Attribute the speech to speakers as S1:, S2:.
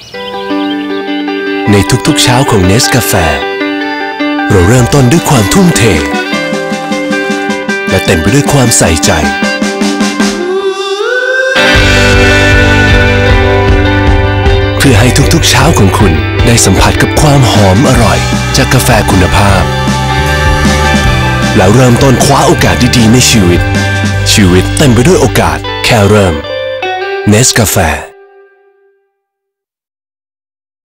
S1: ในทุกๆเช้าของเนสกาแฟเราเริ่มต้นด้วยความทุ่มเทและเต็มไปด้วยความใส่ใจเพื่อให้ทุกๆเช้าของคุณได้สัมผัสกับความหอมอร่อยจากกาแฟคุณภาพแล้วเริ่มต้นคว้าโอกาสดีๆในชีวิตเต็มไปด้วยโอกาสแค่เริ่มเนสกาแฟ